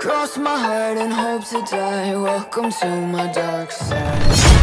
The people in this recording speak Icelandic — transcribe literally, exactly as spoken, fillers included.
Cross my heart and hope to die. Welcome to my dark side.